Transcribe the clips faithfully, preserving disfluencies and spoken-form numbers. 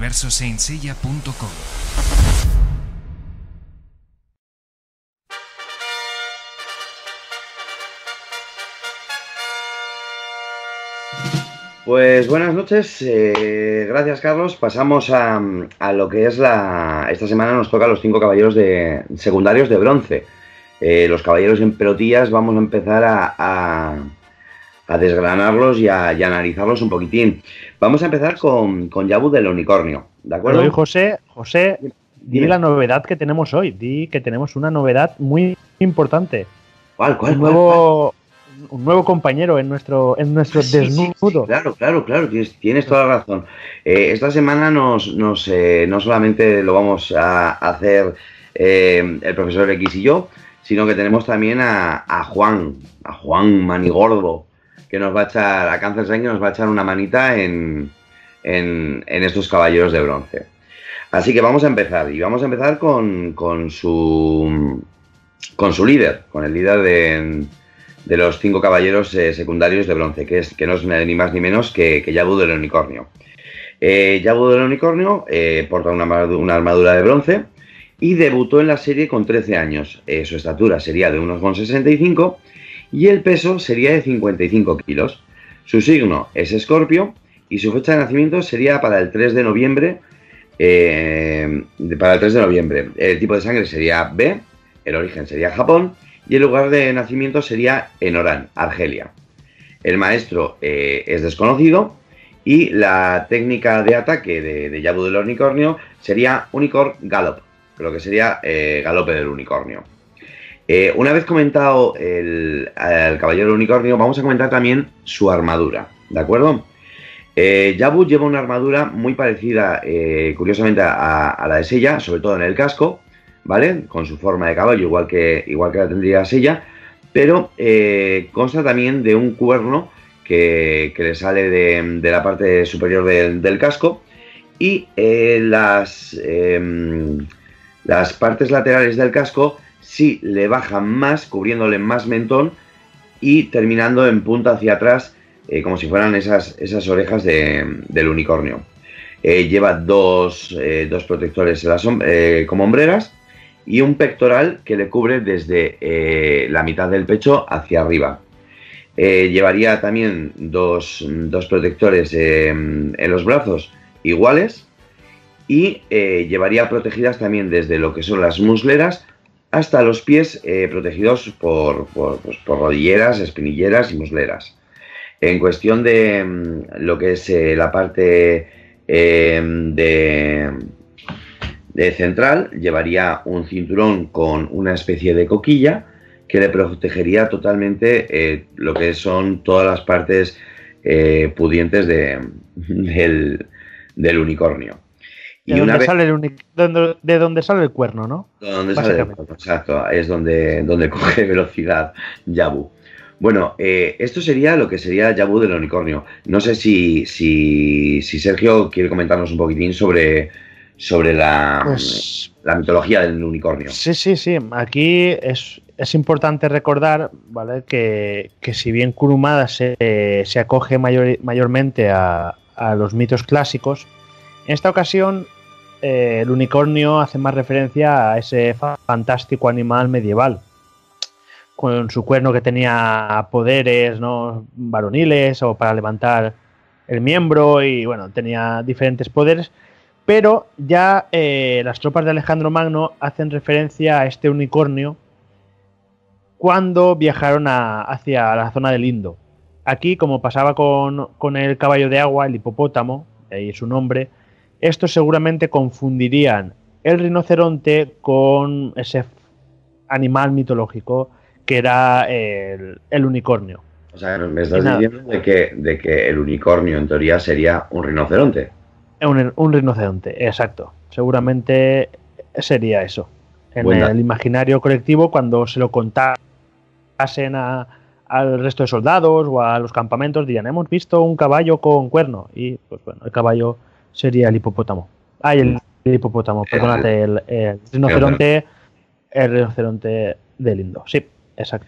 universo saint seiya punto com. Pues buenas noches, eh, gracias Carlos. Pasamos a, a lo que es la... Esta semana nos toca los cinco caballeros de secundarios de bronce. Eh, los caballeros en pelotillas vamos a empezar a, a, a desgranarlos y a, y a analizarlos un poquitín. Vamos a empezar con, con Yabu del unicornio, ¿de acuerdo? Pero hoy, José, José, di Dime. la novedad que tenemos hoy. Di que tenemos una novedad muy importante. ¿Cuál, cuál, un cuál, nuevo, un nuevo compañero en nuestro, en nuestro Sí, sí, desnudo. sí, claro, claro, claro, tienes, tienes toda la razón. Eh, esta semana nos, nos, eh, no solamente lo vamos a hacer eh, el profesor X y yo, sino que tenemos también a, a Juan, a Juan Manigordo, que nos va a echar, a Cáncer Sign, que nos va a echar una manita en, en, en estos caballeros de bronce. Así que vamos a empezar, y vamos a empezar con, con su con su líder, con el líder de, de los cinco caballeros eh, secundarios de bronce, que, es, que no es ni más ni menos que, que Yabu del unicornio. Eh, Yabu del unicornio eh, porta una, una armadura de bronce y debutó en la serie con trece años. Eh, su estatura sería de uno sesenta y cinco y el peso sería de cincuenta y cinco kilos. Su signo es Escorpio y su fecha de nacimiento sería para el tres de noviembre. Eh, para el tres de noviembre. El tipo de sangre sería B, el origen sería Japón y el lugar de nacimiento sería en Orán, Argelia. El maestro eh, es desconocido y la técnica de ataque de, de Yabu del unicornio sería Unicorn Gallop, lo que sería eh, galope del unicornio. Eh, una vez comentado el, el caballero del unicornio, vamos a comentar también su armadura, ¿de acuerdo? Eh, Yabu lleva una armadura muy parecida, eh, curiosamente, a, a la de Seiya, sobre todo en el casco, ¿vale? Con su forma de caballo, igual que, igual que la tendría Seiya, pero eh, consta también de un cuerno que, que le sale de, de la parte superior del, del casco y eh, las, eh, las partes laterales del casco sí le bajan más, cubriéndole más mentón y terminando en punta hacia atrás, eh, como si fueran esas, esas orejas de, del unicornio. Eh, lleva dos, eh, dos protectores en las, eh, como hombreras y un pectoral que le cubre desde eh, la mitad del pecho hacia arriba. Eh, llevaría también dos, dos protectores eh, en los brazos iguales y eh, llevaría protegidas también desde lo que son las musleras hasta los pies, eh, protegidos por, por, pues, por rodilleras, espinilleras y musleras. En cuestión de mm, lo que es eh, la parte eh, de, de central, llevaría un cinturón con una especie de coquilla que le protegería totalmente eh, lo que son todas las partes eh, pudientes de, del, del unicornio. De, y donde una vez, sale el uni de, de donde sale el cuerno, ¿no? De donde sale el cuerno, exacto, es donde, donde coge velocidad Yabu. Bueno, eh, esto sería lo que sería Yabu del unicornio. No sé si, si, si Sergio quiere comentarnos un poquitín sobre, sobre la, pues, la mitología del unicornio. Sí, sí, sí. Aquí es, es importante recordar, ¿vale? que, que si bien Kurumada se, eh, se acoge mayor, mayormente a, a los mitos clásicos, en esta ocasión eh, el unicornio hace más referencia a ese fantástico animal medieval, con su cuerno que tenía poderes, ¿no? varoniles o para levantar el miembro y bueno, tenía diferentes poderes, pero ya eh, las tropas de Alejandro Magno hacen referencia a este unicornio cuando viajaron a, hacia la zona del Indo. Aquí, como pasaba con, con el caballo de agua, el hipopótamo, de ahí su nombre, estos seguramente confundirían el rinoceronte con ese animal mitológico que era el, el unicornio. O sea, me estás diciendo de que, de que el unicornio en teoría sería un rinoceronte. Un, un rinoceronte, exacto. Seguramente sería eso. En Buena. el imaginario colectivo, cuando se lo contasen a, al resto de soldados o a los campamentos, dirían, hemos visto un caballo con cuerno. Y pues bueno, el caballo sería el hipopótamo. Ah, el, el hipopótamo, perdónate, el, el rinoceronte, el rinoceronte del Indo. Sí. Exacto.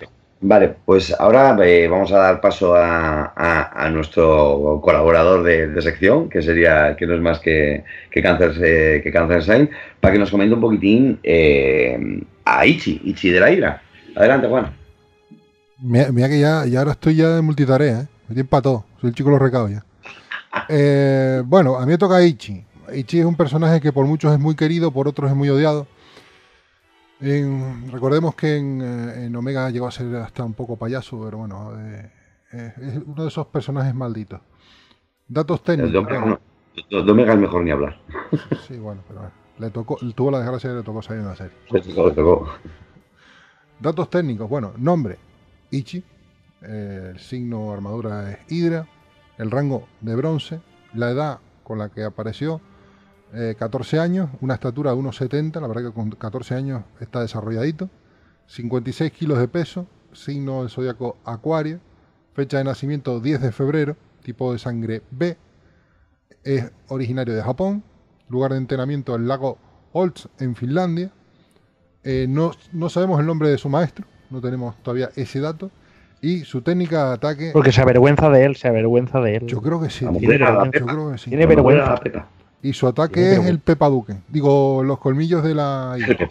Vale, pues ahora eh, vamos a dar paso a, a, a nuestro colaborador de, de sección, que sería, que no es más que, que Cáncer, eh, que Cáncer Saint, para que nos comente un poquitín eh, a Ichi, Ichi de la Hidra. Adelante, Juan. Mira, mira que ya, ya ahora estoy ya de multitarea, ¿eh? Me tienen para todo, soy el chico de los recados ya. Eh, bueno, a mí me toca Ichi. Ichi es un personaje que por muchos es muy querido, por otros es muy odiado. En, recordemos que en, en Omega llegó a ser hasta un poco payaso, pero bueno, eh, eh, es uno de esos personajes malditos. Datos técnicos. De Omega, bueno. no, de Omega es mejor ni hablar. Sí, bueno, pero bueno, le tocó, tuvo la desgracia de que le tocó salir en la serie. Le tocó, le tocó. Datos técnicos, bueno, nombre, Ichi, eh, el signo armadura es Hidra, el rango de bronce, la edad con la que apareció, Eh, catorce años, una estatura de uno setenta, la verdad que con catorce años está desarrolladito, cincuenta y seis kilos de peso, signo del zodiaco Acuario, fecha de nacimiento diez de febrero, tipo de sangre B, es originario de Japón, lugar de entrenamiento el lago Olts en Finlandia, eh, no, no sabemos el nombre de su maestro, no tenemos todavía ese dato, y su técnica de ataque... Porque se avergüenza de él, se avergüenza de él. Yo creo que sí, Tiene vergüenza. yo creo que sí. Tiene vergüenza. Y su ataque es el Pepa Duque. Digo, los colmillos de la Hidra.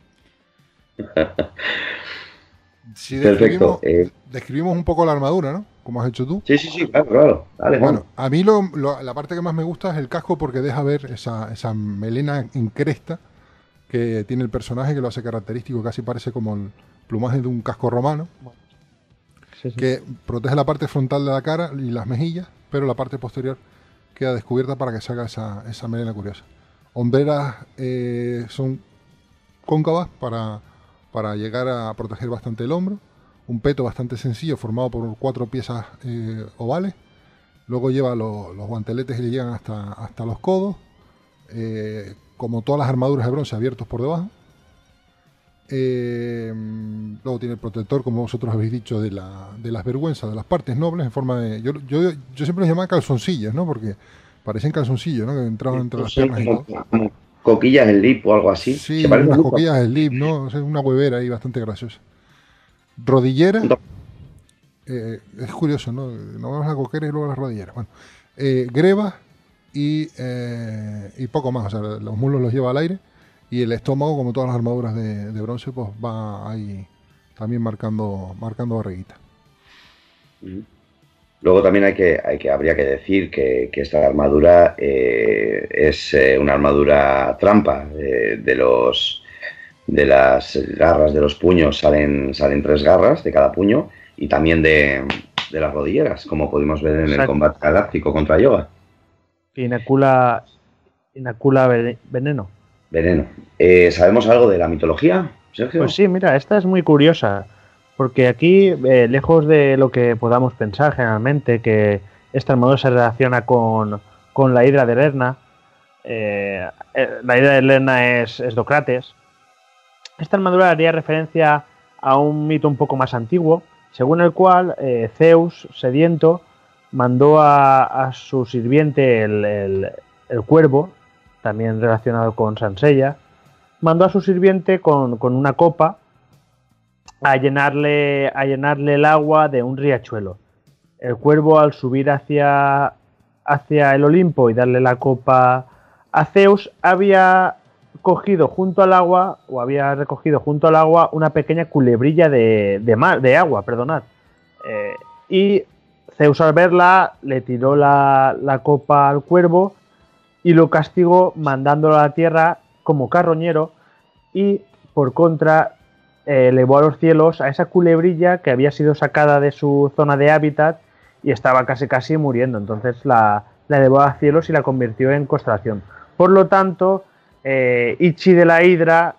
Si describimos, eh. describimos un poco la armadura, ¿no? Como has hecho tú. Sí, sí, sí, claro, claro. Dale, bueno, a mí lo, lo, la parte que más me gusta es el casco porque deja ver esa, esa melena en cresta que tiene el personaje, que lo hace característico, casi parece como el plumaje de un casco romano. Sí, sí. Que protege la parte frontal de la cara y las mejillas, pero la parte posterior queda descubierta para que se haga esa, esa melena curiosa. Hombreras eh, son cóncavas para, para llegar a proteger bastante el hombro. Un peto bastante sencillo formado por cuatro piezas eh, ovales. Luego lleva lo, los guanteletes que le llegan hasta, hasta los codos. Eh, como todas las armaduras de bronce, abiertos por debajo. Eh, luego tiene el protector, como vosotros habéis dicho, de, la, de las vergüenzas, de las partes nobles, en forma de... Yo, yo, yo siempre los llamaba calzoncillos, ¿no? Porque parecen calzoncillos, ¿no? Que entraban entre las piernas y todo. Como coquillas en lip o algo así. Sí, unas coquillas en lip, ¿no? O sea, una huevera ahí bastante graciosa. Rodillera. Eh, es curioso, ¿no? No vemos la coquera y luego las rodilleras. Bueno, eh, grebas y, eh, y poco más. O sea, los muslos los lleva al aire. Y el estómago, como todas las armaduras de, de bronce, pues va ahí también marcando, marcando barriguita. Luego también hay que, hay que habría que decir que, que esta armadura eh, es eh, una armadura trampa. Eh, de los de las garras de los puños salen, salen tres garras de cada puño y también de, de las rodilleras, como pudimos ver en Exacto. el combate galáctico contra Yoga. Inacula, inacula veneno. Veneno. Eh, ¿Sabemos algo de la mitología, Sergio? Pues sí, mira, esta es muy curiosa, porque aquí, eh, lejos de lo que podamos pensar generalmente, que esta armadura se relaciona con, con la Hidra de Lerna, eh, eh, la Hidra de Lerna es, es Dócrates, esta armadura haría referencia a un mito un poco más antiguo, según el cual eh, Zeus, sediento, mandó a, a su sirviente el, el, el cuervo, también relacionado con Sansella, mandó a su sirviente con, con una copa a llenarle, a llenarle el agua de un riachuelo. El cuervo, al subir hacia, hacia el Olimpo y darle la copa a Zeus, había cogido junto al agua, o había recogido junto al agua, una pequeña culebrilla de, de, mar, de agua, perdonad. Eh, y Zeus, al verla, le tiró la, la copa al cuervo y lo castigó mandándolo a la tierra como carroñero y, por contra, eh, elevó a los cielos a esa culebrilla que había sido sacada de su zona de hábitat y estaba casi casi muriendo. Entonces la, la elevó a cielos y la convirtió en constelación. Por lo tanto, eh, Ichi de la Hidra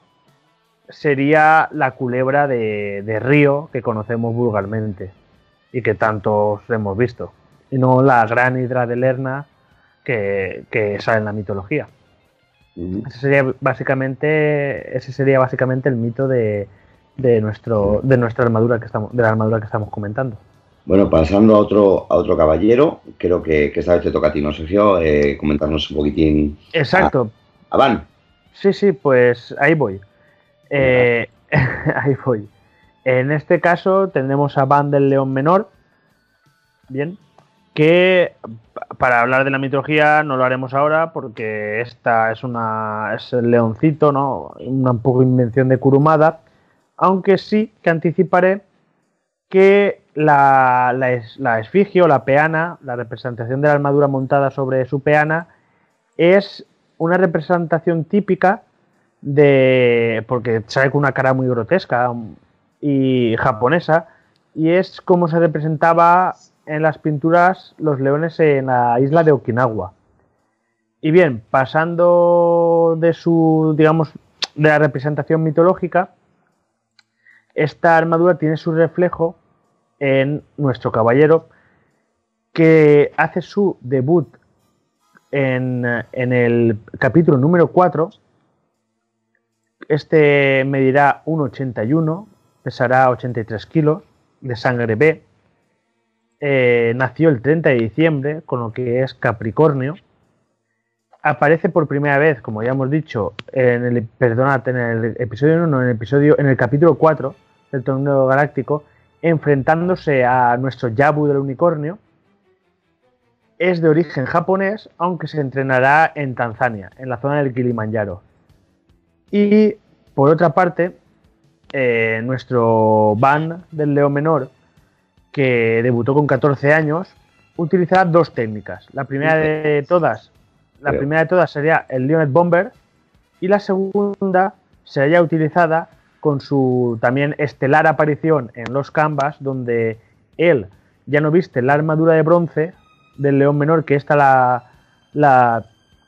sería la culebra de, de río que conocemos vulgarmente y que tantos hemos visto, y no la gran Hidra de Lerna Que, que sale en la mitología. Uh-huh. Ese sería básicamente, ese sería básicamente el mito de, de nuestro, de nuestra armadura que estamos, de la armadura que estamos comentando. Bueno, pasando a otro, a otro caballero, creo que, que esta vez te toca a ti, ¿no, Sergio? Eh, comentarnos un poquitín. Exacto. A, a Van. Sí, sí, pues ahí voy. Eh, ahí voy. En este caso tendremos a Van del León Menor, bien, que para hablar de la mitología no lo haremos ahora porque esta es una es el leoncito, ¿no? Una un poco invención de Kurumada, aunque sí que anticiparé que la, la, es, la esfinge o la peana, la representación de la armadura montada sobre su peana, es una representación típica de, porque sale con una cara muy grotesca y japonesa, y es como se representaba en las pinturas los leones en la isla de Okinawa. Y bien, pasando de su, digamos, de la representación mitológica, esta armadura tiene su reflejo en nuestro caballero, que hace su debut en, en el capítulo número cuatro. Este medirá uno ochenta y uno, pesará ochenta y tres kilos, de sangre B. Eh, nació el treinta de diciembre, con lo que es Capricornio. Aparece por primera vez, como ya hemos dicho, en el, perdonad, en el episodio uno, en el episodio, en el capítulo cuatro del Torneo Galáctico, enfrentándose a nuestro Yabu del unicornio. Es de origen japonés, aunque se entrenará en Tanzania, en la zona del Kilimanjaro. Y por otra parte, eh, nuestro Van del León Menor, que debutó con catorce años, utilizará dos técnicas. La primera de todas, la primera de todas sería el Leoned Bomber, y la segunda sería utilizada con su también estelar aparición en los Canvas, donde él ya no viste la armadura de bronce del León Menor, que esta la la,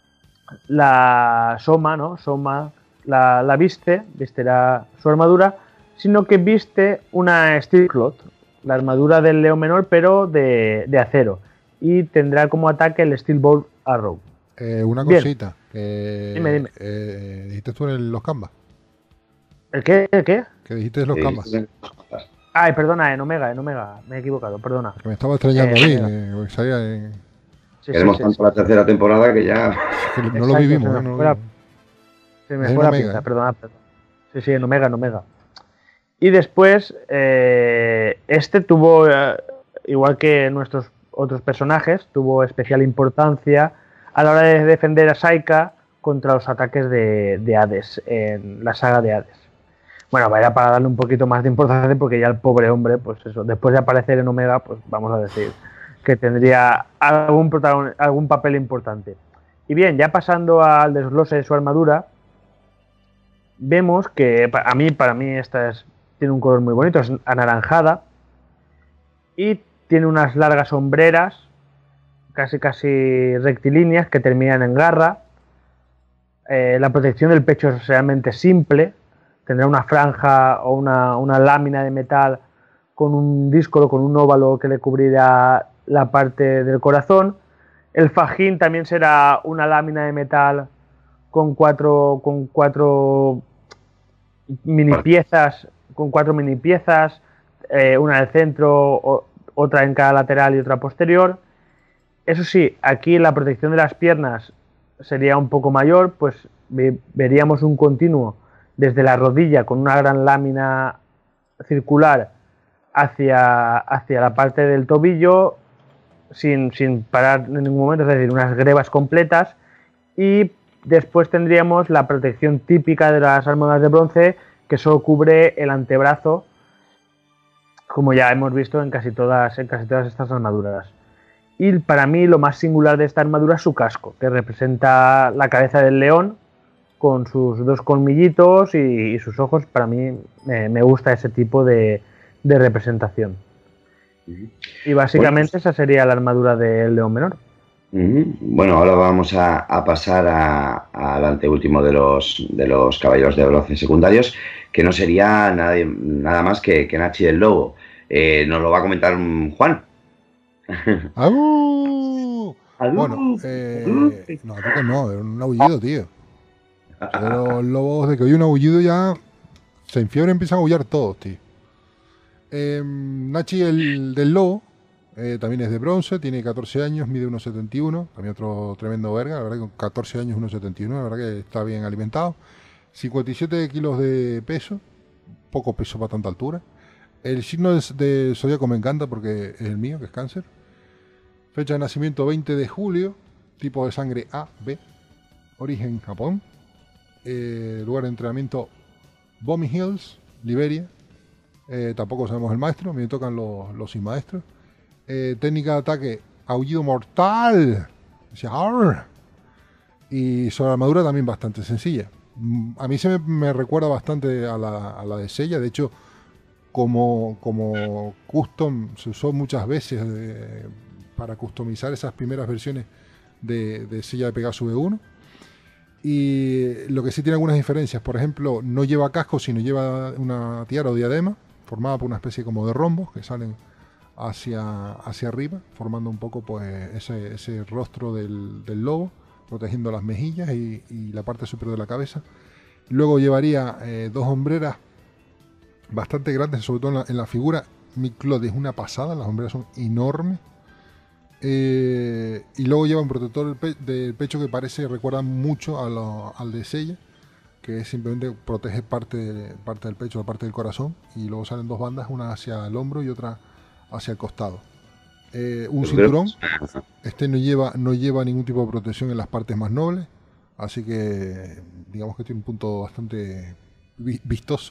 la Soma, ¿no? Soma la, la viste, vistirá su armadura, sino que viste una Steel Cloth, la armadura del León Menor, pero de, de acero, y tendrá como ataque el Steel Bolt Arrow. Eh, una cosita, que, dime, dime. Eh, dijiste tú en los Canvas. ¿El qué? ¿El qué? Que dijiste en los Canvas. Ay, perdona, en Omega, en Omega, me he equivocado, perdona. Que me estaba extrañando eh, a mí, eh, salía en... Sí, Queremos sí, tanto sí, la tercera temporada que ya... Que no Exacto, lo vivimos, se me ¿no? fuera, se me fue la pinta, perdona, perdona. Sí, sí, en Omega, en Omega. Y después, eh, este tuvo, eh, igual que nuestros otros personajes, tuvo especial importancia a la hora de defender a Saika contra los ataques de, de Hades, en la saga de Hades. Bueno, vaya para darle un poquito más de importancia, porque ya el pobre hombre, pues eso, después de aparecer en Omega, pues vamos a decir que tendría algún, protagon- algún papel importante. Y bien, ya pasando al desglose de su armadura, vemos que a mí, para mí esta es, tiene un color muy bonito, es anaranjada, y tiene unas largas hombreras, casi casi rectilíneas, que terminan en garra. Eh, la protección del pecho es realmente simple, tendrá una franja o una, una lámina de metal con un díscolo, con un óvalo que le cubrirá la parte del corazón. El fajín también será una lámina de metal con cuatro, con cuatro mini piezas, con cuatro mini piezas, eh, una en el centro, o, otra en cada lateral y otra posterior. Eso sí, aquí la protección de las piernas sería un poco mayor, pues ve, veríamos un continuo desde la rodilla con una gran lámina circular hacia, hacia la parte del tobillo, sin, sin parar en ningún momento, es decir, unas grebas completas. Y después tendríamos la protección típica de las armaduras de bronce, que solo cubre el antebrazo, como ya hemos visto en casi todas, en casi todas estas armaduras. Y para mí lo más singular de esta armadura es su casco, que representa la cabeza del león con sus dos colmillitos y, y sus ojos. Para mí eh, me gusta ese tipo de, de representación. Uh-huh. Y básicamente bueno, esa sería la armadura del León Menor. Uh-huh. Bueno, ahora vamos a, a pasar al anteúltimo de los, de los caballeros de bronce secundarios, que no sería nada, nada más que, que Nachi del Lobo. Eh, nos lo va a comentar Juan. ¡Aú! Bueno, eh, no, creo que no, era un aullido, tío. De los lobos, de que oye un aullido ya se enfiebran y empiezan a aullar todos, tío. Eh, Nachi el del Lobo eh, también es de bronce, tiene catorce años, mide uno setenta y uno, también otro tremendo verga, la verdad que con catorce años uno setenta y uno, la verdad que está bien alimentado. cincuenta y siete kilos de peso, poco peso para tanta altura. El signo del de zodiaco me encanta porque es el mío, que es cáncer. Fecha de nacimiento veinte de julio. Tipo de sangre A, B. Origen Japón. Eh, lugar de entrenamiento Bomi Hills, Liberia. Eh, tampoco sabemos el maestro, me tocan los, los sin maestros. Eh, técnica de ataque, aullido mortal. O sea, ¡arr! Y sobre la armadura también bastante sencilla. A mí se me, me recuerda bastante a la, a la de Seiya. De hecho, como, como custom se usó muchas veces eh, para customizar esas primeras versiones de, de Seiya de Pegasus V uno. Y lo que sí tiene algunas diferencias, por ejemplo, no lleva casco, sino lleva una tiara o diadema, formada por una especie como de rombos que salen hacia, hacia arriba, formando un poco pues ese, ese rostro del, del lobo, protegiendo las mejillas y, y la parte superior de la cabeza. Luego llevaría eh, dos hombreras bastante grandes, sobre todo en la, en la figura. Mick-Cloth es una pasada, las hombreras son enormes. Eh, y luego lleva un protector del, pe del pecho que parece, recuerda mucho a lo, al de Seiya, que es simplemente protege parte, de, parte del pecho, la parte del corazón, y luego salen dos bandas, una hacia el hombro y otra hacia el costado. Eh, un cinturón, este no lleva, no lleva ningún tipo de protección en las partes más nobles, así que digamos que tiene un punto bastante vi vistoso.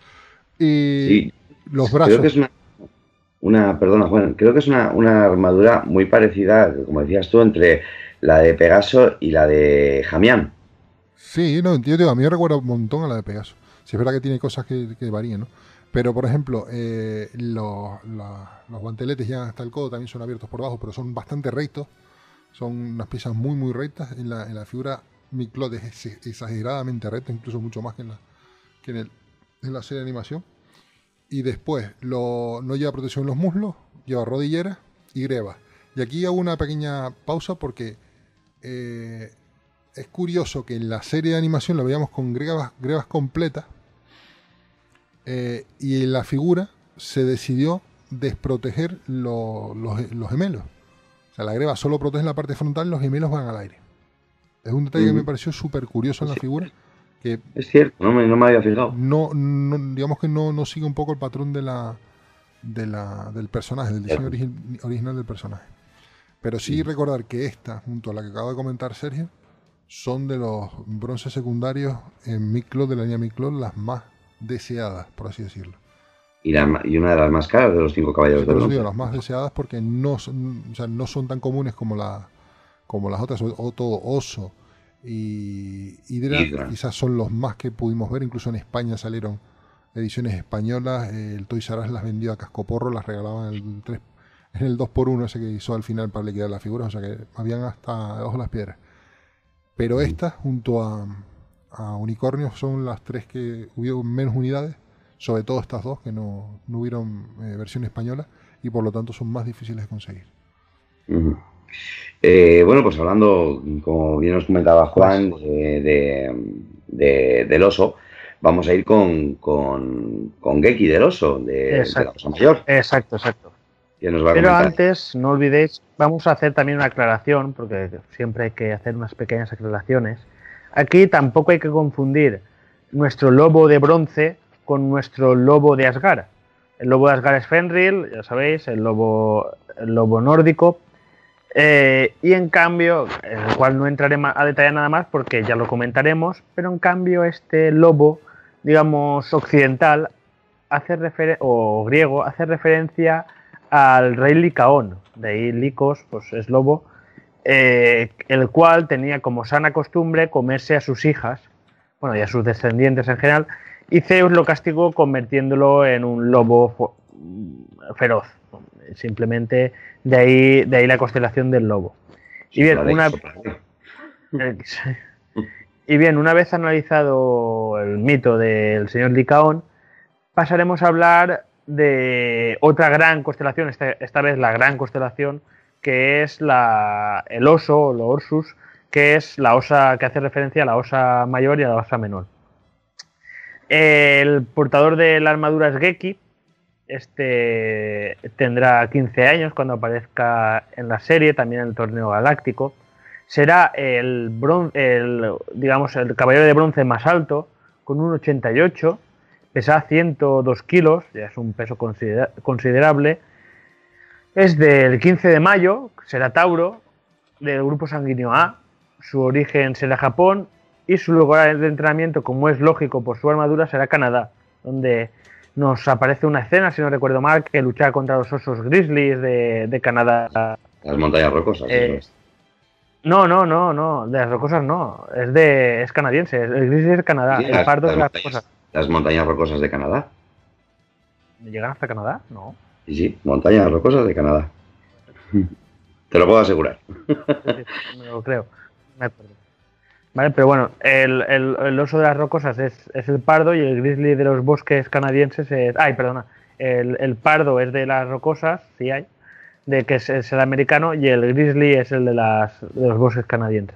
Y sí, los brazos. Creo que es una, una perdona Juan, creo que es una, una armadura muy parecida, como decías tú, entre la de Pegaso y la de Jamián. Sí, no, entiendo, a mí me recuerda un montón a la de Pegaso. Sí, es verdad que tiene cosas que, que varían, ¿no? Pero, por ejemplo, eh, los, la, los guanteletes ya hasta el codo también son abiertos por abajo, pero son bastante rectos. Son unas piezas muy, muy rectas. En la, en la figura Mick-Cloth es exageradamente recta, incluso mucho más que en la, que en, el, en la serie de animación. Y después, lo, no lleva protección en los muslos, lleva rodilleras y grebas. Y aquí hago una pequeña pausa porque eh, es curioso que en la serie de animación lo veíamos con grebas, grebas completas. Eh, y en la figura se decidió desproteger lo, los, los gemelos. O sea, la greba solo protege la parte frontal, los gemelos van al aire. Es un detalle mm. que me pareció súper curioso en la figura. Que es cierto, no me, no me había fijado. No, no, digamos que no, no sigue un poco el patrón de la, de la, del personaje, del diseño origi original del personaje. Pero sí, sí recordar que esta, junto a la que acaba de comentar Sergio, son de los bronces secundarios en Mick-Cloth, de la línea Mick-Cloth, las más deseadas, por así decirlo. Y, la, y una de las más caras de los cinco caballeros sí, de bronce. Digo, las más deseadas porque no son, o sea, no son tan comunes como, la, como las otras, o todo Oso y Hydra, Hydra, quizás son los más que pudimos ver. Incluso en España salieron ediciones españolas. El Toys R Us las vendió a cascoporro, las regalaban en el, tres, en el dos por uno ese que hizo al final para liquidar las figuras, o sea que habían hasta debajo las piedras. Pero sí, estas, junto a, a Unicornios, son las tres que hubieron menos unidades, sobre todo estas dos, que no, no hubieron eh, versión española, y por lo tanto son más difíciles de conseguir. Uh-huh. Eh, bueno, pues hablando, como bien nos comentaba Juan, de, de, de, del oso, vamos a ir con, con, con Geki del oso, de, de la Osa Mayor. Exacto, exacto. Que nos va a Pero comentar. antes, no olvidéis, vamos a hacer también una aclaración, porque siempre hay que hacer unas pequeñas aclaraciones. Aquí tampoco hay que confundir nuestro lobo de bronce con nuestro lobo de Asgard. El lobo de Asgard es Fenrir, ya sabéis, el lobo, el lobo nórdico. Eh, y en cambio, en el cual no entraré a detallar nada más porque ya lo comentaremos, pero en cambio este lobo, digamos, occidental, hace refer- o griego, hace referencia al rey Licaón, de ahí Licos, pues es lobo, eh, el cual tenía como sana costumbre comerse a sus hijas, bueno, y a sus descendientes en general, y Zeus lo castigó convirtiéndolo en un lobo feroz. Simplemente de ahí, de ahí la constelación del lobo. Y bien, una, y bien, una vez analizado el mito del señor Licaón, pasaremos a hablar de otra gran constelación, esta, esta vez la gran constelación, que es la, el oso, o lo Orsus, que es la osa que hace referencia a la osa mayor y a la osa menor. El portador de la armadura es Geki. Este tendrá quince años cuando aparezca en la serie, también en el torneo galáctico. Será el, bron el, digamos, el caballero de bronce más alto, con un ochenta y ocho, pesa ciento dos kilos, ya es un peso considera considerable. Es del quince de mayo, será Tauro, del grupo sanguíneo A. Su origen será Japón y su lugar de entrenamiento, como es lógico por su armadura, será Canadá, donde nos aparece una escena, si no recuerdo mal, que lucha contra los osos grizzlies de, de Canadá. Las montañas rocosas. Eh, no, no, no, no, de las rocosas no, es de es canadiense, el grizzly es de Canadá, sí, el las, pardo las es de las montañas, rocosas. Las montañas rocosas de Canadá. ¿Llegan hasta Canadá? No. Sí, sí, montañas rocosas de Canadá. Te lo puedo asegurar. Me lo creo, me acuerdo. Vale, pero bueno, el, el, el oso de las rocosas es, es el pardo y el grizzly de los bosques canadienses es... Ay, perdona. El, el pardo es de las rocosas, sí hay, de que es, es el americano, y el grizzly es el de, las, de los bosques canadienses.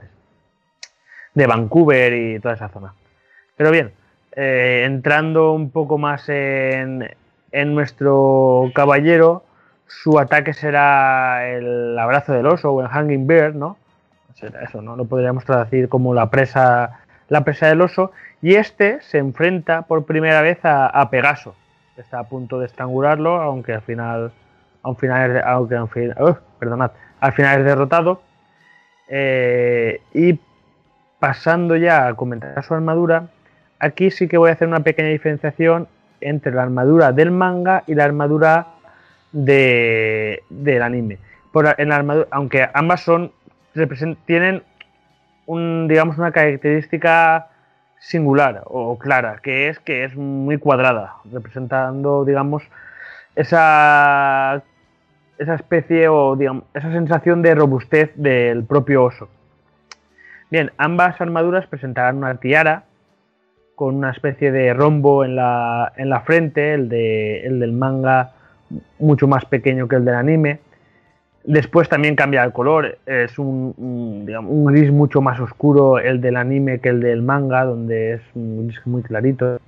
De Vancouver y toda esa zona. Pero bien, eh, entrando un poco más en, en nuestro caballero, su ataque será el abrazo del oso o el hanging bear, ¿no? Será eso, ¿no? Lo podríamos traducir como la presa, la presa del oso. Y este se enfrenta por primera vez a, a Pegaso. Está a punto de estrangularlo, aunque al final, al final, aunque al final, uh, perdonad, al final es derrotado. Eh, y pasando ya a comentar su armadura, aquí sí que voy a hacer una pequeña diferenciación entre la armadura del manga y la armadura de, del anime. Por, en la armadura, aunque ambas son tienen un, digamos, una característica singular o clara, que es que es muy cuadrada, representando, digamos, esa esa especie o digamos, esa sensación de robustez del propio oso. Bien, ambas armaduras presentarán una tiara con una especie de rombo en la, en la frente, el, de, el del manga mucho más pequeño que el del anime. Después también cambia el color, es un, un, digamos, un gris mucho más oscuro el del anime que el del manga, donde es un gris muy clarito.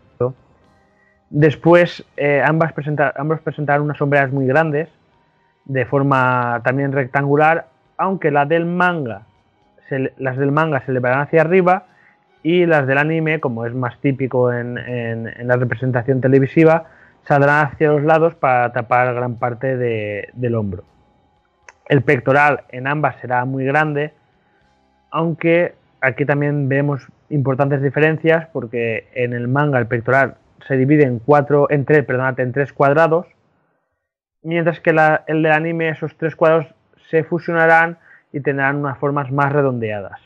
Después eh, ambas, presentar, ambos presentarán unas sombreras muy grandes, de forma también rectangular, aunque la del manga, se, las del manga se elevarán hacia arriba y las del anime, como es más típico en, en, en la representación televisiva, saldrán hacia los lados para tapar gran parte de, del hombro. El pectoral en ambas será muy grande, aunque aquí también vemos importantes diferencias, porque en el manga el pectoral se divide en cuatro, en tres, perdonad, en tres cuadrados, mientras que la, el del anime, esos tres cuadrados se fusionarán y tendrán unas formas más redondeadas.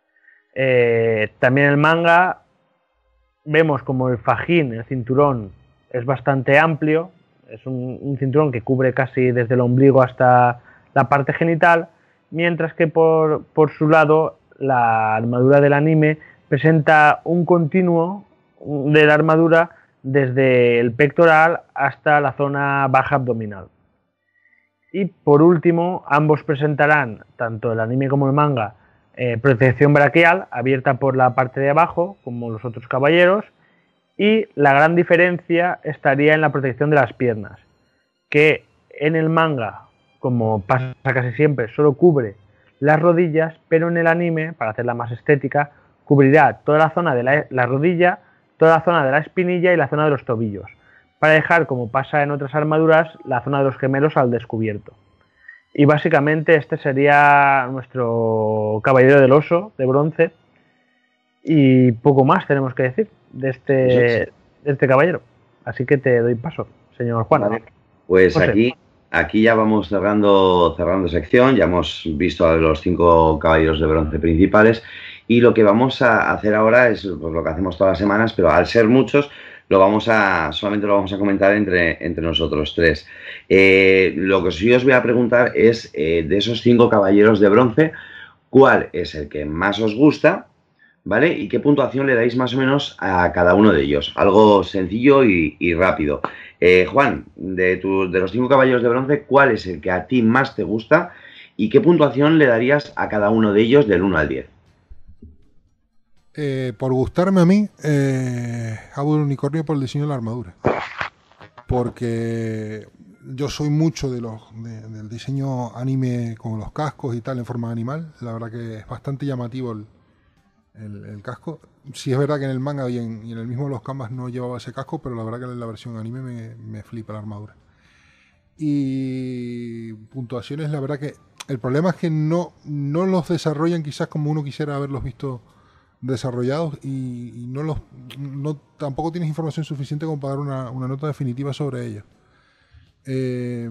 Eh, también en el manga vemos como el fajín, el cinturón, es bastante amplio, es un, un cinturón que cubre casi desde el ombligo hasta la parte genital, mientras que por, por su lado la armadura del anime presenta un continuo de la armadura desde el pectoral hasta la zona baja abdominal. Y por último, ambos presentarán, tanto el anime como el manga, eh, protección braquial abierta por la parte de abajo, como los otros caballeros, y la gran diferencia estaría en la protección de las piernas, que en el manga, como pasa casi siempre, solo cubre las rodillas, pero en el anime, para hacerla más estética, cubrirá toda la zona de la, la rodilla, toda la zona de la espinilla y la zona de los tobillos, para dejar, como pasa en otras armaduras, la zona de los gemelos al descubierto. Y básicamente este sería nuestro caballero del oso de bronce, y poco más tenemos que decir de este, de este caballero. Así que te doy paso, señor Juan. Vale. Pues José. aquí... Aquí ya vamos cerrando, cerrando sección, ya hemos visto a los cinco caballeros de bronce principales y lo que vamos a hacer ahora es pues, lo que hacemos todas las semanas, pero al ser muchos, lo vamos a, solamente lo vamos a comentar entre, entre nosotros tres. Eh, lo que sí os voy a preguntar es, eh, de esos cinco caballeros de bronce, ¿cuál es el que más os gusta? ¿Vale? ¿Y qué puntuación le dais más o menos a cada uno de ellos? Algo sencillo y, y rápido. Eh, Juan, de, tu, de los cinco caballeros de bronce, ¿cuál es el que a ti más te gusta? ¿Y qué puntuación le darías a cada uno de ellos del uno al diez? Eh, por gustarme a mí, eh, hago el unicornio por el diseño de la armadura. Porque yo soy mucho de los de, del diseño anime con los cascos y tal en forma animal. La verdad que es bastante llamativo el, el, el casco. Sí es verdad que en el manga y en, y en el mismo Los Canvas no llevaba ese casco, pero la verdad que en la versión anime me, me flipa la armadura. Y puntuaciones, la verdad que el problema es que no, no los desarrollan quizás como uno quisiera haberlos visto desarrollados y, y no los no tampoco tienes información suficiente como para dar una, una nota definitiva sobre ellos. Eh,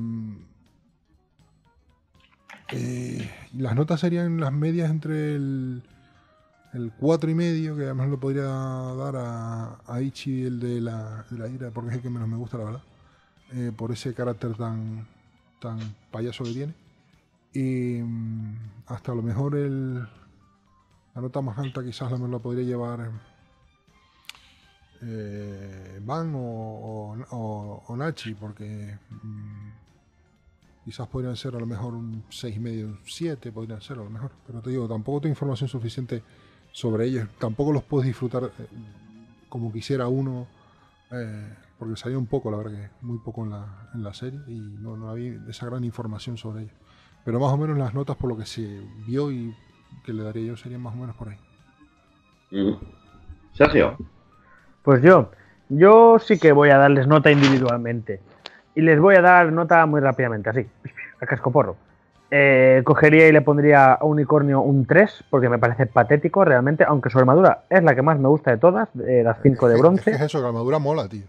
eh, las notas serían las medias entre el el cuatro y medio, que además lo podría dar a, a Ichi, el de la, de la ira, porque es el que menos me gusta, la verdad. Eh, por ese carácter tan, tan payaso que tiene. Y mm, hasta a lo mejor el, la nota más alta quizás la, me la podría llevar eh, Van o, o, o, o Nachi, porque mm, quizás podrían ser a lo mejor un seis y medio, un siete, podrían ser a lo mejor. Pero te digo, tampoco tengo información suficiente sobre ellos. Tampoco los puedes disfrutar eh, como quisiera uno. Eh, porque salió un poco, la verdad que muy poco en la, en la serie y no, no había esa gran información sobre ellos. Pero más o menos las notas por lo que se vio y que le daría yo serían más o menos por ahí. Mm. Sergio. Pues yo, yo sí que voy a darles nota individualmente. Y les voy a dar nota muy rápidamente, así, a cascoporro. Eh, cogería y le pondría a Unicornio un tres, porque me parece patético realmente, aunque su armadura es la que más me gusta de todas, de las cinco de bronce. Es, que es eso, que la armadura mola, tío.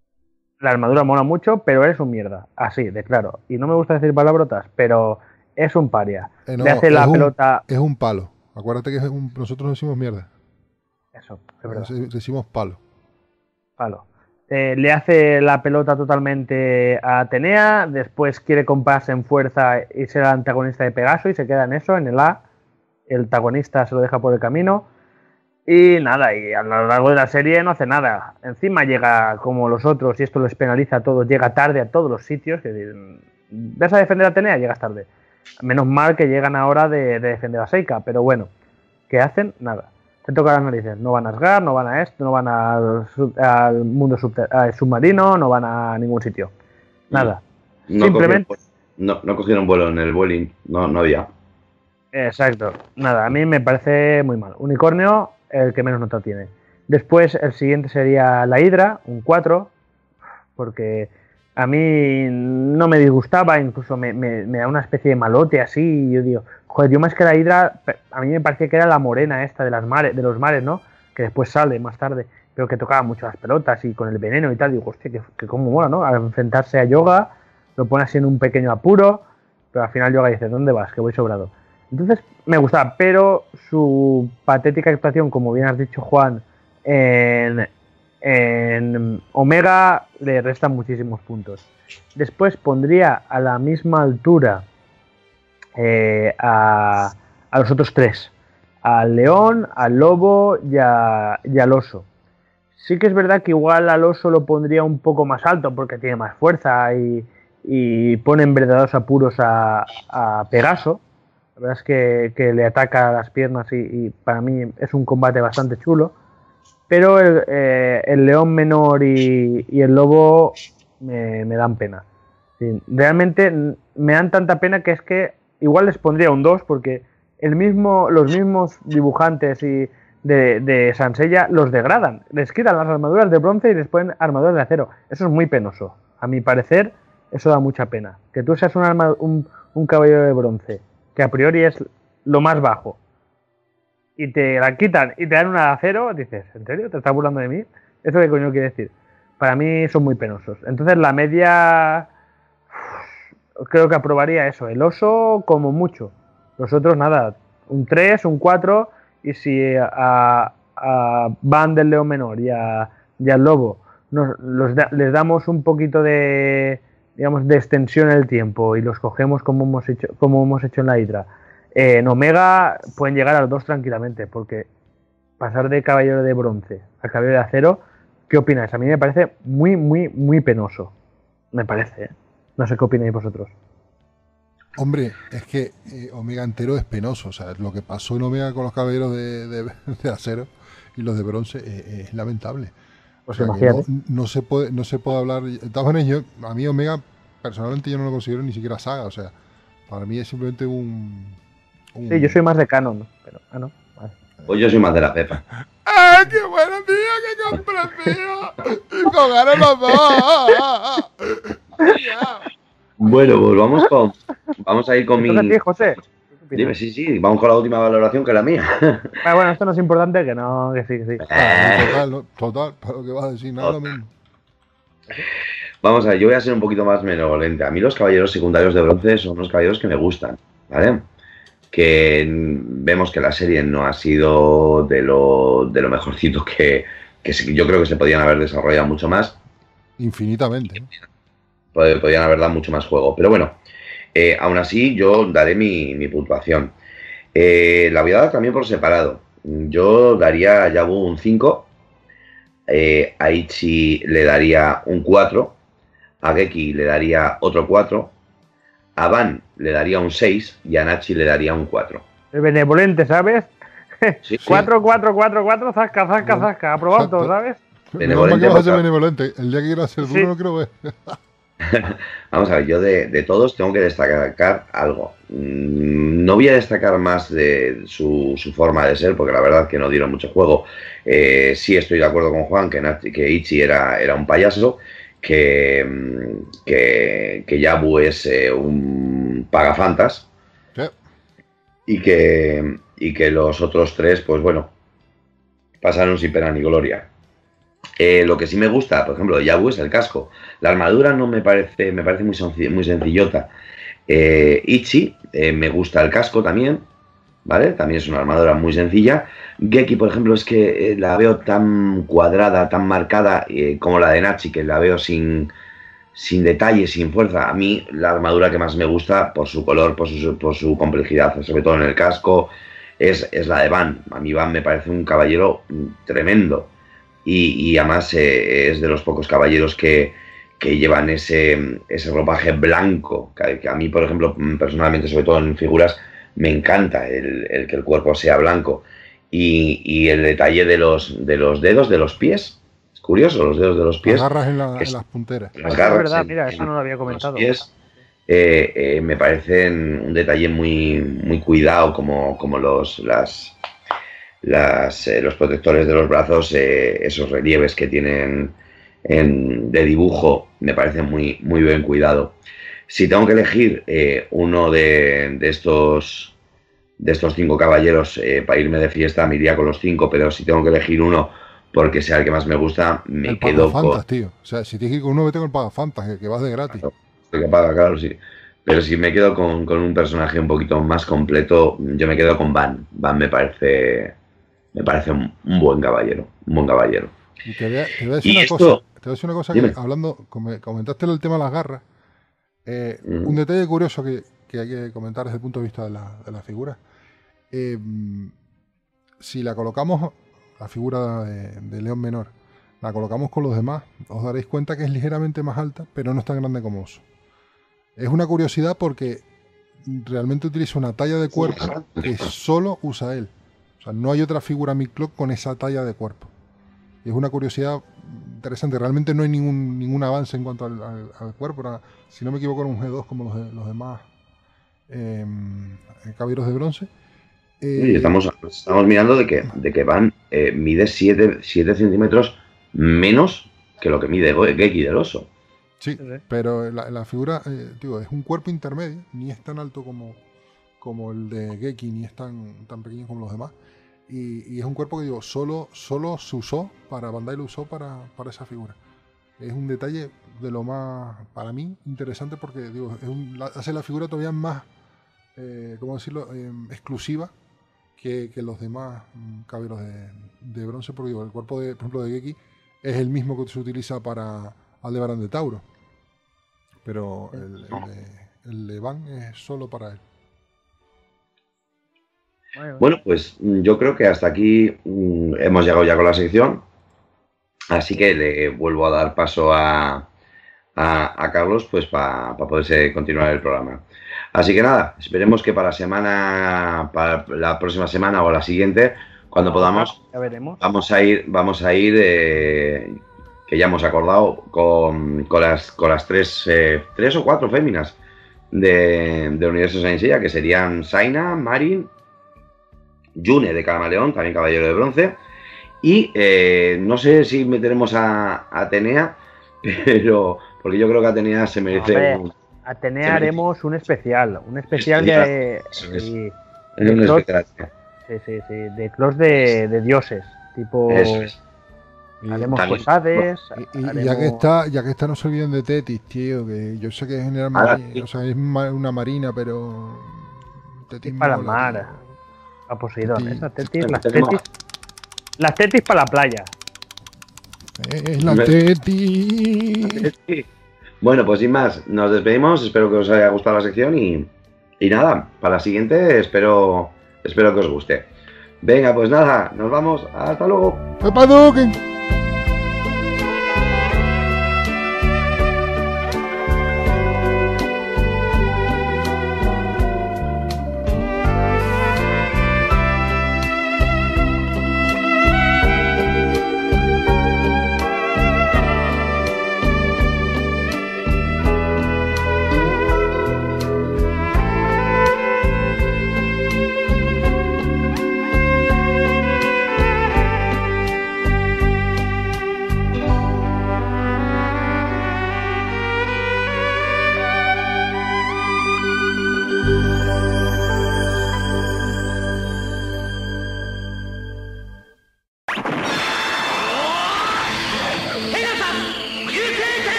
La armadura mola mucho, pero es un mierda, así, de claro. Y no me gusta decir palabrotas, pero es un paria. Eh, no, le hace la un, pelota... Es un palo. Acuérdate que es un, nosotros decimos mierda. Eso, es verdad. Decimos palo. Palo. Eh, le hace la pelota totalmente a Atenea, después quiere compararse en fuerza y ser el antagonista de Pegaso y se queda en eso, en el A. El antagonista se lo deja por el camino. Y nada, y a lo largo de la serie no hace nada. Encima llega como los otros, y esto les penaliza a todos, llega tarde a todos los sitios. Que, ¿ves a defender a Atenea? Llegas tarde. Menos mal que llegan ahora de, de defender a Seika, pero bueno, ¿qué hacen? Nada. Se tocan las narices. No van a Asgard, no van a esto, no van al, al mundo subter, al submarino, no van a ningún sitio. Nada. No Simplemente... Cogieron, no, no cogieron vuelo en el Vueling, no, no había. Exacto. Nada, a mí me parece muy mal. Unicornio, el que menos nota tiene. Después el siguiente sería la Hidra, un cuatro, porque a mí no me disgustaba, incluso me, me, me da una especie de malote así, y yo digo, joder, yo más que la Hidra, a mí me parecía que era la morena esta de las mares, de los mares, ¿no? Que después sale más tarde, pero que tocaba mucho las pelotas y con el veneno y tal, digo, hostia, que, que cómo mola, ¿no? Al enfrentarse a Yoga, lo pone así en un pequeño apuro, pero al final Yoga dice, ¿dónde vas? Que voy sobrado. Entonces me gustaba, pero su patética actuación, como bien has dicho, Juan, en, en Omega le restan muchísimos puntos. Después pondría a la misma altura eh, a, a los otros tres, al león, al lobo y, a, y al oso. Sí que es verdad que igual al oso lo pondría un poco más alto porque tiene más fuerza y, y pone en verdaderos apuros a, a Pegaso. La verdad es que, que le ataca a las piernas y, y para mí es un combate bastante chulo. Pero el, eh, el león menor y, y el lobo me, me dan pena. Sí, realmente me dan tanta pena que es que igual les pondría un dos porque el mismo, los mismos dibujantes y de, de Sansella los degradan. Les quitan las armaduras de bronce y les ponen armaduras de acero. Eso es muy penoso. A mi parecer, eso da mucha pena. Que tú seas un, arma, un, un caballero de bronce que a priori es lo más bajo, y te la quitan y te dan una de acero, dices, ¿en serio? ¿Te estás burlando de mí? ¿Eso qué coño quiere decir? Para mí son muy penosos. Entonces la media, uf, creo que aprobaría eso, el oso como mucho. Los otros nada, un tres, un cuatro, y si a, a Van del León Menor y, a, y al Lobo nos, los da, les damos un poquito de... digamos, de extensión en el tiempo y los cogemos como hemos hecho, como hemos hecho en la Hidra, eh, en Omega pueden llegar a los dos tranquilamente, porque pasar de caballero de bronce a caballero de acero, ¿qué opináis? A mí me parece muy, muy, muy penoso. Me parece, ¿eh? No sé qué opináis vosotros. Hombre, es que eh, Omega entero es penoso. O sea, lo que pasó en Omega con los caballeros de, de, de acero y los de bronce eh, es lamentable. Pues o sea, imagínate. No, no, se puede, no se puede hablar. De todas maneras, yo, a mí Omega, personalmente, yo no lo considero ni siquiera saga. O sea, para mí es simplemente un. un Sí, yo soy más de canon, pero. Ah, no. Vale. Pues yo soy más de la Pepa. ¡Ay, qué bueno, tío! ¡Qué comprensivo! ¡Y con ganas los dos! Bueno, pues vamos con... Vamos a ir con mi... ¿Toca a ti, José? Dime, sí, sí, vamos con la última valoración, que es la mía. Ah, bueno, esto no es importante, que no, que sí, que sí. Total, no, total, para lo que vas a decir, nada lo mismo. Vamos a ver, yo voy a ser un poquito más benevolente. A mí los caballeros secundarios de bronce son unos caballeros que me gustan, ¿vale? Que vemos que la serie no ha sido de lo, de lo mejorcito que, que se- yo creo que se podían haber desarrollado mucho más. Infinitamente. ¿no? Pod- Podían haber dado mucho más juego. Pero bueno, eh, aún así yo daré mi, mi puntuación. Eh, la voy a dar también por separado. Yo daría a Yabu un cinco, eh, a Ichi le daría un cuatro, a Geki le daría otro cuatro, a Van le daría un seis y a Nachi le daría un cuatro. El benevolente, ¿sabes? Sí, cuatro, cuatro, cuatro, cuatro, zasca, zasca, Bueno, zasca. Aprobado exacto. todo, ¿sabes? Benevolente, Menos mal que vas a ser porque- benevolente. El día que quieras ser duro Sí. no quiero ver. Vamos a ver, yo de, de todos tengo que destacar algo. Mm, No voy a destacar más de su, su forma de ser, porque la verdad que no dieron mucho juego. Eh, sí estoy de acuerdo con Juan que, Nachi- que Ichi era, era un payaso, que, mm, que, que Yabu es eh, un pagafantas Sí. y que, y que los otros tres, pues bueno, pasaron sin pena ni gloria. Eh, lo que sí me gusta, por ejemplo, de Yabu es el casco. La armadura no me parece, me parece muy, senci- muy sencillota. Eh, Ichi, eh, me gusta el casco también, ¿vale? También es una armadura muy sencilla. Geki, por ejemplo, es que eh, la veo tan cuadrada, tan marcada eh, como la de Nachi, que la veo sin, sin detalle, sin fuerza. A mí la armadura que más me gusta por su color, por su, por su complejidad, sobre todo en el casco, es, es la de Van. A mí Van me parece un caballero mm, tremendo. Y, y además eh, es de los pocos caballeros que, que llevan ese, ese ropaje blanco, que, que a mí, por ejemplo, personalmente, sobre todo en figuras, me encanta el, el que el cuerpo sea blanco. Y, y el detalle de los, de los dedos, de los pies, es curioso, los dedos de los pies, Agarras en, la- es- en las punteras. las Es garras verdad, en- mira, eso en no lo había los comentado. pies, eh, eh, me parecen un detalle muy, muy cuidado, como, como los, las, las, eh, los protectores de los brazos, eh, esos relieves que tienen en- de dibujo, me parecen muy, muy bien cuidado. Si tengo que elegir eh, uno de, de estos de estos cinco caballeros eh, para irme de fiesta, me iría con los cinco, pero si tengo que elegir uno porque sea el que más me gusta, me El quedo con... pagafantas, tío. O sea, si tienes que ir con uno, vete con el pagafantas, que, que vas de gratis. El que paga, claro, sí. Pero si me quedo con, con un personaje un poquito más completo, yo me quedo con Van. Van me parece me parece un, un buen caballero, un buen caballero. Y te voy a, te voy a decir Y una esto- cosa. Te voy a decir una cosa Dime. que hablando, come- comentaste el tema de las garras. eh, Ujú. Un detalle curioso que, que hay que comentar desde el punto de vista de la, de la figura. Eh, si la colocamos, la figura de, de León Menor, la colocamos con los demás, os daréis cuenta que es ligeramente más alta, pero no es tan grande como Oso. Es una curiosidad porque realmente utiliza una talla de cuerpo que solo usa él. O sea, no hay otra figura Micloc con esa talla de cuerpo. Y es una curiosidad interesante. Realmente no hay ningún, ningún avance en cuanto al, al- al cuerpo. Era, si no me equivoco, era un G dos como los, de- los demás eh, caballeros de bronce. Eh, Y estamos, estamos mirando de que, de que Van eh, mide siete centímetros menos que lo que mide Go- Geki del oso. Sí, Sí, sí. pero la, la figura, eh, digo, es un cuerpo intermedio, ni es tan alto como, como el de Geki, ni es tan, tan pequeño como los demás. Y, y es un cuerpo que digo, solo, solo se usó para, Bandai lo usó para, para esa figura. Es un detalle de lo más, para mí, interesante porque digo, es un- la- hace la figura todavía más, eh, ¿cómo decirlo?, Eh, exclusiva que, que los demás mm, caballeros de, de bronce, porque digo, el cuerpo, de, por ejemplo, de Geki es el mismo que se utiliza para Aldebarán de Tauro. Pero el, el de, el de Van es solo para él. Bueno, Bueno, pues mm, yo creo que hasta aquí mm, hemos llegado ya con la sección. Así que le vuelvo a dar paso a, a, a Carlos pues para poderse continuar el programa. Así que nada, esperemos que para la semana, para la próxima semana o la siguiente, cuando podamos, ya veremos. vamos a ir, vamos a ir, eh, que ya hemos acordado, con, con las con las tres, eh, tres o cuatro féminas de, de Universo Saint Seiya, que serían Saina, Marin Yune de Camaleón, también caballero de bronce. Y eh, no sé si meteremos a, a Atenea, pero porque yo creo que Atenea se merece. Hombre, un, Atenea se merece haremos un especial, un especial especial. de, Eso es. y- es de un clos- especial. sí, sí, sí, de clos de, de dioses, tipo Eso es. Y, haremos También- cosades, y- y haremos- ya que está, ya que está, no se olviden de Tetis, tío, que yo sé que es general Ahora marina, sí. o sea, es ma- una marina, el Tetis para la mola, mar, tío. a Poseidón, Tetis. esas tetis, las Tenemos- tetis, las tetis para la playa. Es la Me- Tetis. Sí. Bueno, pues sin más, nos despedimos. Espero que os haya gustado la sección y, y nada, para la siguiente espero, espero que os guste. Venga, pues nada, nos vamos. Hasta luego. ¡Epa, Duque!